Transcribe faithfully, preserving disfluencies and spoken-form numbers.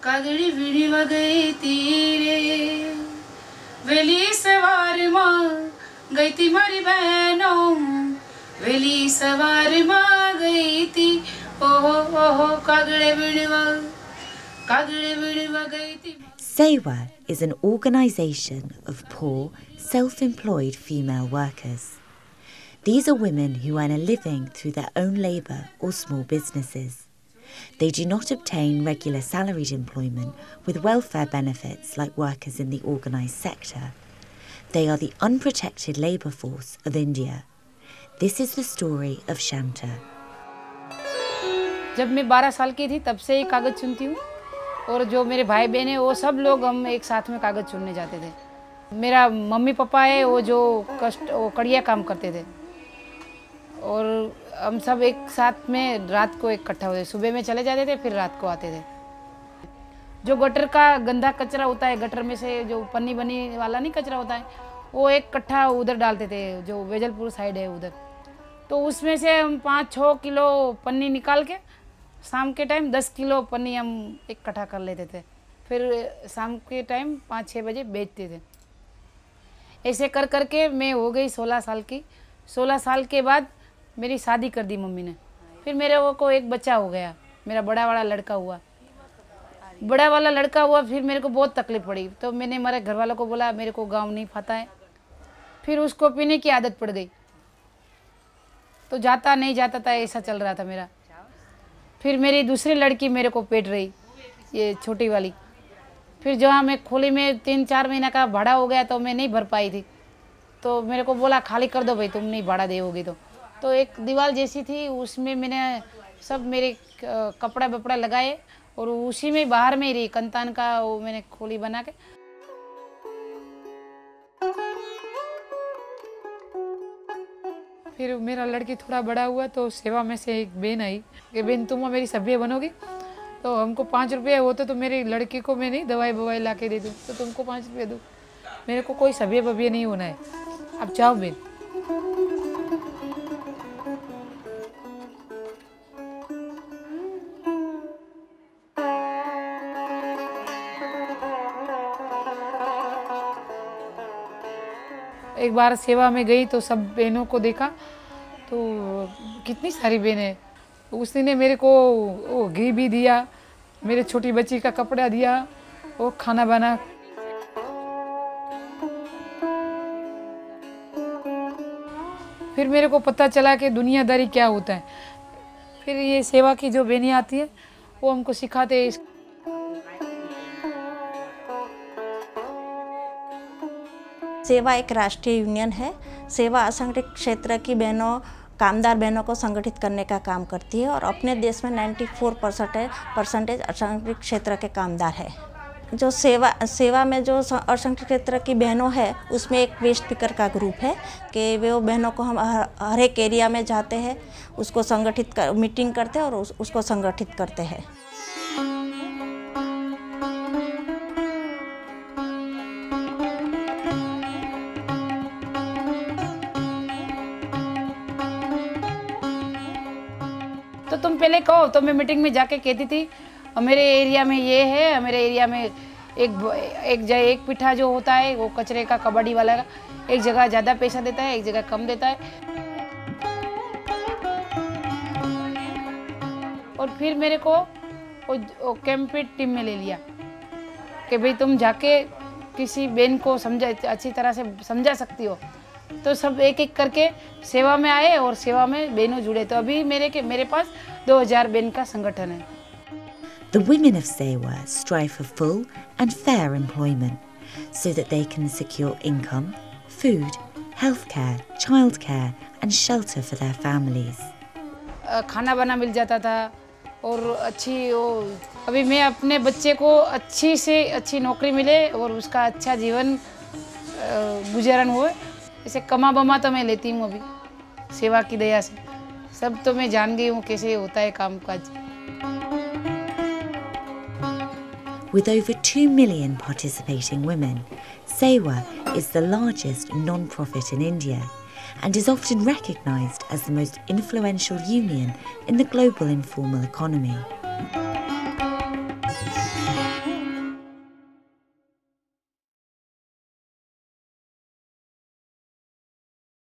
कागड़ी विड़िवा गई तीरे वेली सवार माँ गई थी मारी बहनों वेली सवार माँ गई थी ओहो ओहो कागड़े विड़िवा कागड़े विड़िवा गई थी. SEWA is an organisation of poor, self-employed female workers. These are women who earn a living through their own labour or small businesses. They do not obtain regular salaried employment with welfare benefits like workers in the organised sector. They are the unprotected labour force of India. This is the story of Shanta. जब मैं बारह साल की थी तब से ही कागज़ चुनती हूँ और जो मेरे भाई बहन हैं वो सब लोग हम एक साथ में कागज़ चुनने जाते थे. मेरा मम्मी पापा है वो जो कष्ट वो कड़िया काम करते थे और हम सब एक साथ में रात को इकट्ठा होते. सुबह में चले जाते थे फिर रात को आते थे. जो गटर का गंदा कचरा होता है गटर में से जो पन्नी बनी वाला नहीं कचरा होता है वो एक कट्ठा उधर डालते थे जो वेजलपुर साइड है उधर. तो उसमें से हम पाँच छः किलो पन्नी निकाल के शाम के टाइम दस किलो पन्नी हम इकट्ठा कर लेते थे. फिर शाम के टाइम पाँच छः बजे बेचते थे. ऐसे कर कर के मैं हो गई सोलह साल की. सोलह साल के बाद मेरी शादी कर दी मम्मी ने. फिर मेरे वो को एक बच्चा हो गया. मेरा बड़ा वाला लड़का हुआ. बड़ा वाला लड़का हुआ फिर मेरे को बहुत तकलीफ़ पड़ी. तो मैंने मेरे घर वालों को बोला मेरे को गाँव नहीं खाता है. फिर उसको पीने की आदत पड़ गई तो जाता नहीं जाता था ऐसा चल रहा था मेरा. फिर मेरी दूसरी लड़की मेरे को पेट रही ये छोटी वाली. फिर जहाँ मैं खोली में तीन चार महीना का भाड़ा हो गया तो मैं नहीं भर पाई थी. तो मेरे को बोला खाली कर दो भाई तुम नहीं भाड़ा दोगे तो. तो एक दीवार जैसी थी उसमें मैंने सब मेरे कपड़ा बपड़ा लगाए और उसी में बाहर में ही रही. कंतान का वो मैंने खोली बना के. फिर मेरा लड़की थोड़ा बड़ा हुआ तो सेवा में से एक बहन आई कि बहन तुम मेरी सभ्य बनोगी तो हमको पाँच रुपये होते तो मेरी लड़की को मैं नहीं दवाई बवाई ला के दे दूँ तो तुमको पाँच रुपये दूँ. मेरे को कोई सभ्य बभ्य नहीं होना है. अब जाओ बहन. एक बार सेवा में गई तो सब बहनों को देखा तो कितनी सारी बहनें. उसने ने मेरे को वो घी भी दिया मेरे छोटी बच्ची का कपड़ा दिया वो खाना बना. फिर मेरे को पता चला कि दुनियादारी क्या होता है. फिर ये सेवा की जो बहनें आती है वो हमको सिखाते हैं. सेवा एक राष्ट्रीय यूनियन है. सेवा असंगठित क्षेत्र की बहनों कामदार बहनों को संगठित करने का काम करती है और अपने देश में चौरानवे परसेंट परसेंटेज असंगठित क्षेत्र के कामदार है. जो सेवा सेवा में जो असंगठित क्षेत्र की बहनों है उसमें एक वेस्ट पिकर का ग्रुप है कि वो बहनों को हम हर, हर एक एरिया में जाते हैं उसको संगठित कर मीटिंग करते हैं और उस, उसको संगठित करते हैं. तो तुम पहले कहो तो मैं मीटिंग में जाके कहती थी मेरे एरिया में ये है. मेरे एरिया में एक एक जगह एक पिठा जो होता है वो कचरे का कबाड़ी वाला का एक जगह ज़्यादा पैसा देता है एक जगह कम देता है. और फिर मेरे को वो, वो कैंपेट टीम में ले लिया कि भाई तुम जाके किसी बहन को समझा अच्छी तरह से समझा सकती हो. तो सब एक एक करके सेवा में आए और सेवा में बहनों जुड़े. तो अभी मेरे के मेरे पास दो हज़ार बहन का संगठन है. The women of SEWA strive for full and fair employment so that they can secure income, food, healthcare, childcare and shelter for their families. खाना बना मिल जाता था और अच्छी वो अभी मैं अपने बच्चे को अच्छी से अच्छी नौकरी मिले और उसका अच्छा जीवन गुजारन हो. ऐसे कमा बमा तो मैं लेती हूँ अभी सेवा की दया से. सब तो मैं जान गई हूँ कैसे होता है काम काज. With over two million participating women, SEWA is the largest non-profit in India and is often recognised as the most influential union in the global informal economy.